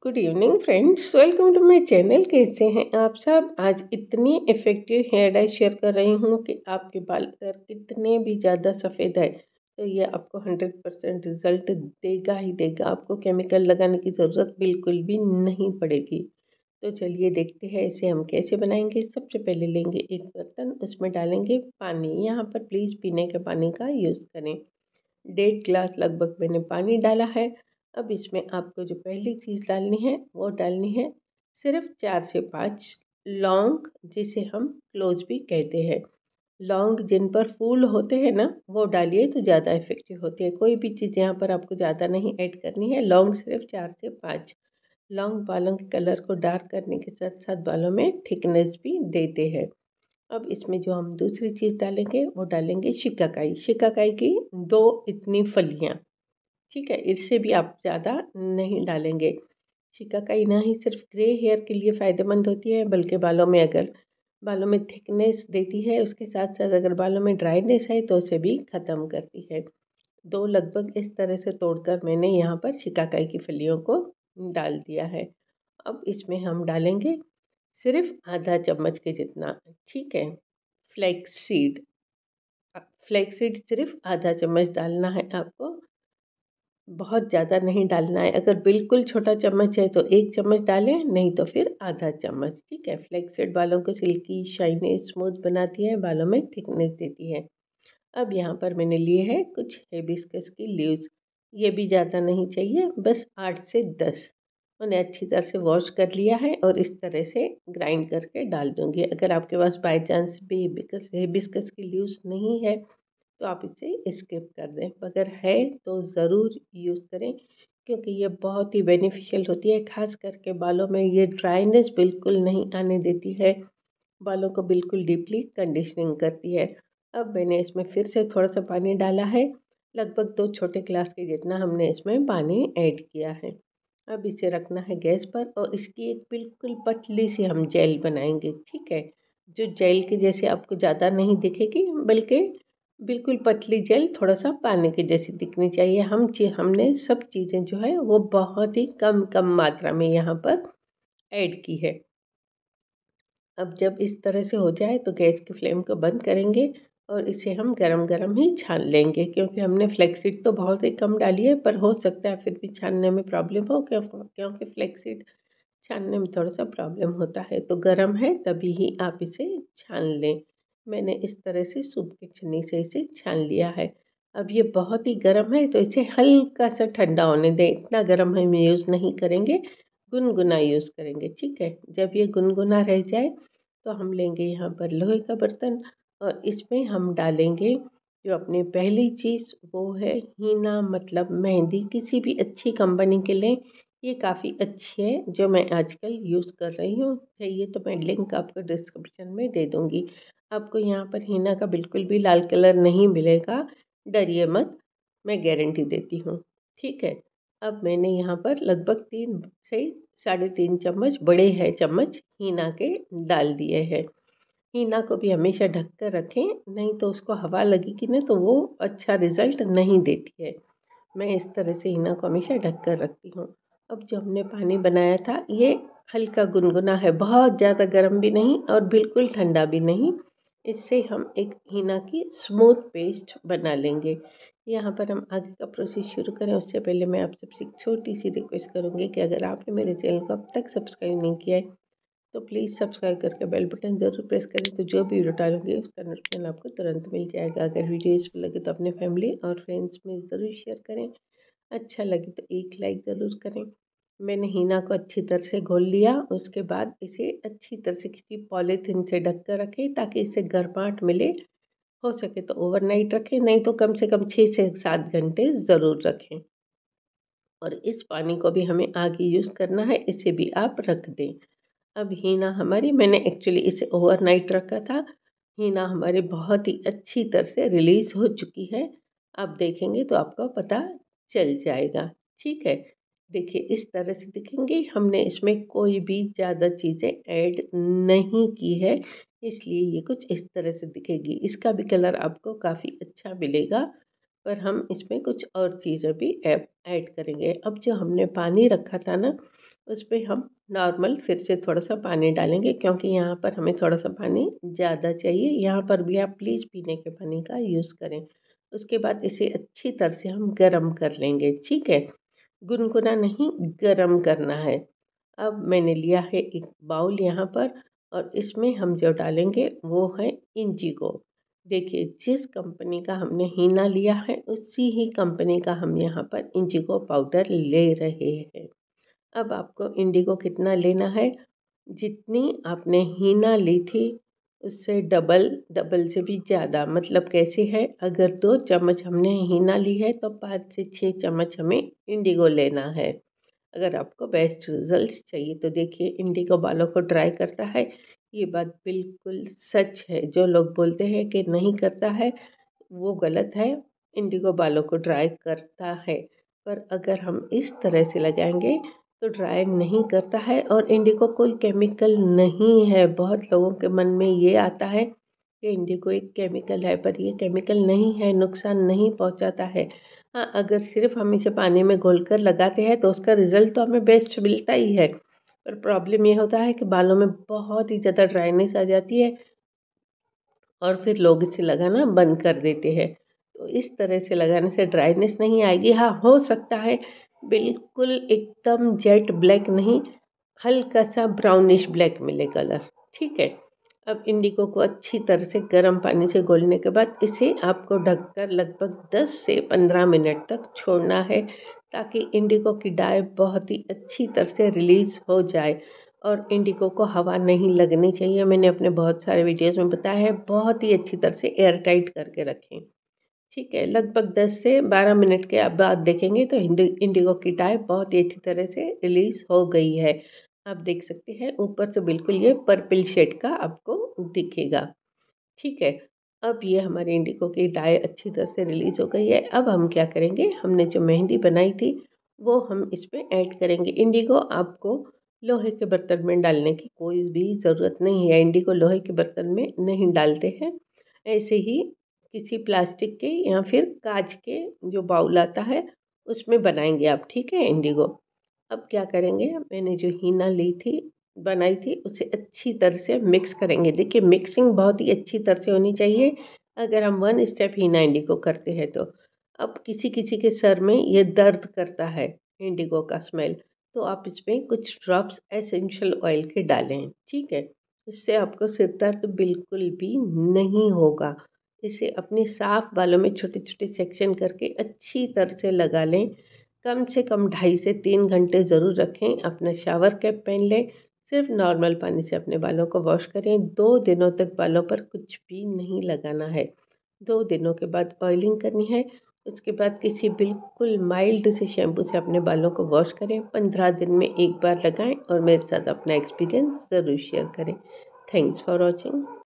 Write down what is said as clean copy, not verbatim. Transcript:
Good evening friends, welcome to my channel. कैसे हैं आप सब? आज इतनी इफ़ेक्टिव हेयर डाई शेयर कर रही हूँ कि आपके बाल अगर कितने भी ज़्यादा सफ़ेद है तो ये आपको 100% रिज़ल्ट देगा ही देगा। आपको केमिकल लगाने की ज़रूरत बिल्कुल भी नहीं पड़ेगी। तो चलिए देखते हैं इसे हम कैसे बनाएंगे। सबसे पहले लेंगे एक बर्तन, उसमें डालेंगे पानी। यहाँ पर प्लीज़ पीने के पानी का यूज़ करें। 1.5 गिलास लगभग मैंने पानी डाला है। अब इसमें आपको जो पहली चीज़ डालनी है वो डालनी है सिर्फ 4 से 5 लौंग, जिसे हम क्लोज भी कहते हैं। लौंग जिन पर फूल होते हैं ना, वो डालिए तो ज़्यादा इफेक्टिव होती है। कोई भी चीज़ यहाँ पर आपको ज़्यादा नहीं ऐड करनी है। लौंग सिर्फ 4 से 5। लौंग बालों के कलर को डार्क करने के साथ साथ बालों में थिकनेस भी देते हैं। अब इसमें जो हम दूसरी चीज़ डालेंगे वो डालेंगे शिकाकाई। शिकाकाई की 2 इतनी फलियाँ, ठीक है, इससे भी आप ज़्यादा नहीं डालेंगे। शिकाकाई ना ही सिर्फ ग्रे हेयर के लिए फ़ायदेमंद होती है, बल्कि बालों में थिकनेस देती है, उसके साथ साथ अगर बालों में ड्राइनेस है तो उसे भी ख़त्म करती है। 2 लगभग इस तरह से तोड़कर मैंने यहाँ पर शिकाकाई की फलियों को डाल दिया है। अब इसमें हम डालेंगे सिर्फ आधा चम्मच के जितना, ठीक है, फ्लैक्स सीड। फ्लैक्स सीड सिर्फ आधा चम्मच डालना है आपको, बहुत ज़्यादा नहीं डालना है। अगर बिल्कुल छोटा चम्मच है तो 1 चम्मच डालें, नहीं तो फिर आधा चम्मच, ठीक है। फ्लैक्स सीड बालों को सिल्की, शाइनी, स्मूथ बनाती है, बालों में थिकनेस देती है। अब यहाँ पर मैंने लिए है कुछ हिबिस्कस की लीव्स। ये भी ज़्यादा नहीं चाहिए, बस 8 से 10। उन्हें अच्छी तरह से वॉश कर लिया है और इस तरह से ग्राइंड करके डाल दूँगी। अगर आपके पास बाय चांस भी हिबिस्कस की लीव्स नहीं है तो आप इसे स्किप कर दें। अगर है तो ज़रूर यूज़ करें, क्योंकि ये बहुत ही बेनिफिशियल होती है। ख़ास करके बालों में ये ड्राइनेस बिल्कुल नहीं आने देती है, बालों को बिल्कुल डीपली कंडीशनिंग करती है। अब मैंने इसमें फिर से थोड़ा सा पानी डाला है, लगभग 2 छोटे गिलास के जितना हमने इसमें पानी ऐड किया है। अब इसे रखना है गैस पर और इसकी एक बिल्कुल पतली सी हम जेल बनाएंगे, ठीक है। जो जेल के जैसे आपको ज़्यादा नहीं दिखेगी, बल्कि बिल्कुल पतली जेल, थोड़ा सा पानी की जैसी दिखनी चाहिए। हमने सब चीज़ें जो है वो बहुत ही कम कम मात्रा में यहाँ पर ऐड की है। अब जब इस तरह से हो जाए तो गैस की फ्लेम को बंद करेंगे और इसे हम गरम गरम ही छान लेंगे, क्योंकि हमने फ्लेक्सीड तो बहुत ही कम डाली है, पर हो सकता है फिर भी छानने में प्रॉब्लम हो, क्योंकि फ्लेक्सीड छानने में थोड़ा सा प्रॉब्लम होता है। तो गरम है तभी ही आप इसे छान लें। मैंने इस तरह से सूप की छन्नी से इसे छान लिया है। अब ये बहुत ही गर्म है तो इसे हल्का सा ठंडा होने दें। इतना गर्म हम यूज़ नहीं करेंगे, गुनगुना यूज़ करेंगे, ठीक है। जब ये गुनगुना रह जाए तो हम लेंगे यहाँ पर लोहे का बर्तन और इसमें हम डालेंगे जो अपनी पहली चीज़, वो है हीना, मतलब मेहंदी। किसी भी अच्छी कंपनी के लें, ये काफ़ी अच्छी है जो मैं आजकल यूज़ कर रही हूँ। चाहिए तो मैं लिंक आपको डिस्क्रिप्शन में दे दूँगी। आपको यहाँ पर हीना का बिल्कुल भी लाल कलर नहीं मिलेगा, डरिए मत, मैं गारंटी देती हूँ, ठीक है। अब मैंने यहाँ पर लगभग 3 से 3.5 चम्मच, बड़े हैं चम्मच, हीना के डाल दिए हैं। हीना को भी हमेशा ढक कर रखें, नहीं तो उसको हवा लगेगी ना तो वो अच्छा रिज़ल्ट नहीं देती है। मैं इस तरह से हीना को हमेशा ढक कर रखती हूँ। अब जो हमने पानी बनाया था ये हल्का गुनगुना है, बहुत ज़्यादा गर्म भी नहीं और बिल्कुल ठंडा भी नहीं। इससे हम एक हीना की स्मूथ पेस्ट बना लेंगे। यहाँ पर हम आगे का प्रोसेस शुरू करें उससे पहले मैं आप सबसे एक छोटी सी रिक्वेस्ट करूँगी कि अगर आपने मेरे चैनल को अब तक सब्सक्राइब नहीं किया है तो प्लीज़ सब्सक्राइब करके बेल बटन ज़रूर प्रेस करें, तो जो भी वीडियो डालूंगी उसका नोटिफिकेशन आपको तुरंत मिल जाएगा। अगर वीडियो यूज़फुल लगे तो अपने फैमिली और फ्रेंड्स में ज़रूर शेयर करें। अच्छा लगे तो एक लाइक ज़रूर करें। मैंने हीना को अच्छी तरह से घोल लिया, उसके बाद इसे अच्छी तरह से किसी पॉलीथीन से ढक कर रखें ताकि इसे गर्माहट मिले। हो सके तो ओवरनाइट रखें, नहीं तो कम से कम 6 से 7 घंटे ज़रूर रखें। और इस पानी को भी हमें आगे यूज़ करना है, इसे भी आप रख दें। अब हीना हमारी, मैंने एक्चुअली इसे ओवरनाइट रखा था। हीना हमारी बहुत ही अच्छी तरह से रिलीज़ हो चुकी है। आप देखेंगे तो आपको पता चल जाएगा, ठीक है। देखिए इस तरह से दिखेंगे, हमने इसमें कोई भी ज़्यादा चीज़ें ऐड नहीं की है, इसलिए ये कुछ इस तरह से दिखेगी। इसका भी कलर आपको काफ़ी अच्छा मिलेगा, पर हम इसमें कुछ और चीज़ें भी ऐड करेंगे। अब जो हमने पानी रखा था ना, उस पे हम नॉर्मल फिर से थोड़ा सा पानी डालेंगे, क्योंकि यहाँ पर हमें थोड़ा सा पानी ज़्यादा चाहिए। यहाँ पर भी आप प्लीज़ पीने के पानी का यूज़ करें। उसके बाद इसे अच्छी तरह से हम गरम कर लेंगे, ठीक है। गुनगुना नहीं, गरम करना है। अब मैंने लिया है एक बाउल यहाँ पर, और इसमें हम जो डालेंगे वो है इंडिगो। देखिए, जिस कंपनी का हमने हीना लिया है उसी ही कंपनी का हम यहाँ पर इंडिगो पाउडर ले रहे हैं। अब आपको इंडिगो कितना लेना है, जितनी आपने हीना ली थी उससे डबल, डबल से भी ज़्यादा। मतलब कैसे है, अगर 2 चम्मच हमने हीना ली है तो 5 से 6 चम्मच हमें इंडिगो लेना है, अगर आपको बेस्ट रिजल्ट चाहिए तो। देखिए, इंडिगो बालों को ड्राई करता है, ये बात बिल्कुल सच है। जो लोग बोलते हैं कि नहीं करता है वो गलत है। इंडिगो बालों को ड्राई करता है, पर अगर हम इस तरह से लगाएंगे तो ड्राई नहीं करता है। और इंडिगो कोई केमिकल नहीं है। बहुत लोगों के मन में ये आता है कि इंडिगो एक केमिकल है, पर ये केमिकल नहीं है, नुकसान नहीं पहुंचाता है। हाँ, अगर सिर्फ हम इसे पानी में घोलकर लगाते हैं तो उसका रिज़ल्ट तो हमें बेस्ट मिलता ही है, पर प्रॉब्लम ये होता है कि बालों में बहुत ही ज़्यादा ड्राइनेस आ जाती है और फिर लोग इसे लगाना बंद कर देते हैं। तो इस तरह से लगाने से ड्राइनेस नहीं आएगी। हाँ, हो सकता है बिल्कुल एकदम जेट ब्लैक नहीं, हल्का सा ब्राउनिश ब्लैक मिले कलर, ठीक है। अब इंडिगो को अच्छी तरह से गर्म पानी से घोलने के बाद इसे आपको ढककर लगभग 10 से 15 मिनट तक छोड़ना है, ताकि इंडिगो की डाई बहुत ही अच्छी तरह से रिलीज़ हो जाए। और इंडिगो को हवा नहीं लगनी चाहिए। मैंने अपने बहुत सारे वीडियोज़ में बताया है, बहुत ही अच्छी तरह से एयर टाइट करके रखें, ठीक है। लगभग 10 से 12 मिनट के बाद देखेंगे तो इंडिगो की डाई बहुत ही अच्छी तरह से रिलीज़ हो गई है। आप देख सकते हैं ऊपर से बिल्कुल ये पर्पल शेड का आपको दिखेगा, ठीक है। अब ये हमारी इंडिगो की डाई अच्छी तरह से रिलीज़ हो गई है। अब हम क्या करेंगे, हमने जो मेहंदी बनाई थी वो हम इसमें ऐड करेंगे। इंडिगो आपको लोहे के बर्तन में डालने की कोई भी ज़रूरत नहीं है। इंडिगो लोहे के बर्तन में नहीं डालते हैं, ऐसे ही किसी प्लास्टिक के या फिर कांच के जो बाउल आता है उसमें बनाएंगे आप, ठीक है, इंडिगो। अब क्या करेंगे, मैंने जो हीना ली थी, बनाई थी, उसे अच्छी तरह से मिक्स करेंगे। देखिए, मिक्सिंग बहुत ही अच्छी तरह से होनी चाहिए अगर हम 1 स्टेप हीना इंडिगो करते हैं तो। अब किसी किसी के सर में ये दर्द करता है इंडिगो का स्मेल, तो आप इसमें कुछ ड्रॉप्स एसेंशियल ऑयल के डालें, ठीक है। इससे आपको सिर दर्द बिल्कुल भी नहीं होगा। इसे अपने साफ बालों में छोटे छोटे सेक्शन करके अच्छी तरह से लगा लें। कम से कम 2.5 से 3 घंटे ज़रूर रखें। अपना शावर कैप पहन लें। सिर्फ नॉर्मल पानी से अपने बालों को वॉश करें। 2 दिनों तक बालों पर कुछ भी नहीं लगाना है। 2 दिनों के बाद ऑयलिंग करनी है। उसके बाद किसी बिल्कुल माइल्ड से शैम्पू से अपने बालों को वॉश करें। 15 दिन में एक बार लगाएं और मेरे साथ अपना एक्सपीरियंस ज़रूर शेयर करें। Thanks for watching.